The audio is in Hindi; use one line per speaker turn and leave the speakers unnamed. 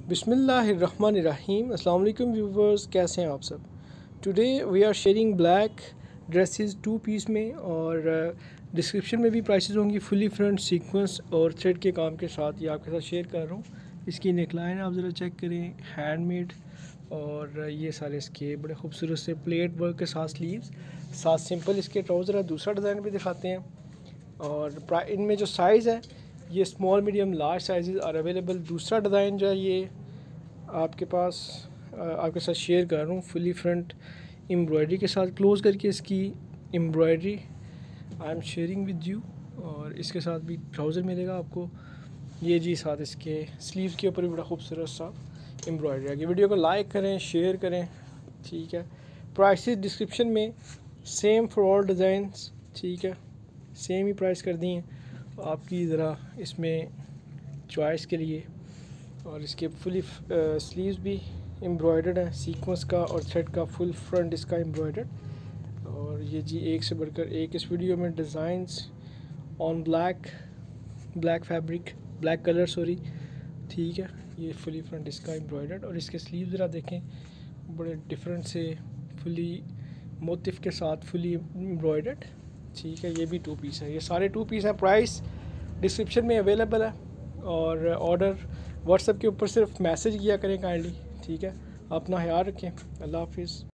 बिस्मिल्लाहिर्रहमानिर्रहीम। अस्सलाम वालेकुम व्यूवर्स, कैसे हैं आप सब। Today we are sharing black dresses 2 piece में, और डिस्क्रिप्शन में भी प्राइसेस होंगी फुली फ्रंट सीक्वेंस और थ्रेड के काम के साथ। ये आपके साथ शेयर कर रहा हूँ। इसकी नेकलाइन आप ज़रा चेक करें, हैंडमेड, और ये सारे इसके बड़े खूबसूरत से प्लेट वर्क के साथ स्लीव्स, साथ सिंपल इसके ट्राउज़र है। दूसरा डिज़ाइन भी दिखाते हैं, और इनमें जो साइज़ है ये small medium large size are available. दूसरा डिज़ाइन जो है ये आपके पास आपके साथ शेयर कर रहा हूँ फुली फ्रंट एम्ब्रॉयडरी के साथ, क्लोज करके इसकी embroidery I am sharing with you. और इसके साथ भी ट्राउज़र मिलेगा आपको। ये जी साथ इसके स्लीव्स के ऊपर भी बड़ा खूबसूरत सा एम्ब्रॉयडरी है। वीडियो को लाइक करें, शेयर करें, ठीक है। प्राइसेस डिस्क्रिप्शन में सेम फॉर ऑल डिज़ाइंस, ठीक है, सेम ही प्राइस कर दी हैं आपकी ज़रा इसमें चॉइस के लिए। और इसके फुली स्लीव्स भी एम्ब्रॉयडर्ड है, सीक्वेंस का और थ्रेड का फुल फ्रंट इसका एम्ब्रॉयडर्ड। और ये जी एक से बढ़कर एक इस वीडियो में designs on black fabric, black colour sorry, ठीक है। ये फुली फ्रंट इसका एम्ब्रॉयडर्ड, और इसके स्लीव ज़रा देखें, बड़े डिफरेंट से फुली मोटिफ के साथ फुली एम्ब्रॉयडर्ड, ठीक है। ये भी 2 पीस है, ये सारे 2 पीस हैं। प्राइस डिस्क्रिप्शन में अवेलेबल है, और ऑर्डर व्हाट्सएप के ऊपर सिर्फ मैसेज किया करें काइंडली, ठीक है। अपना ख्याल रखें। अल्लाह हाफिज़।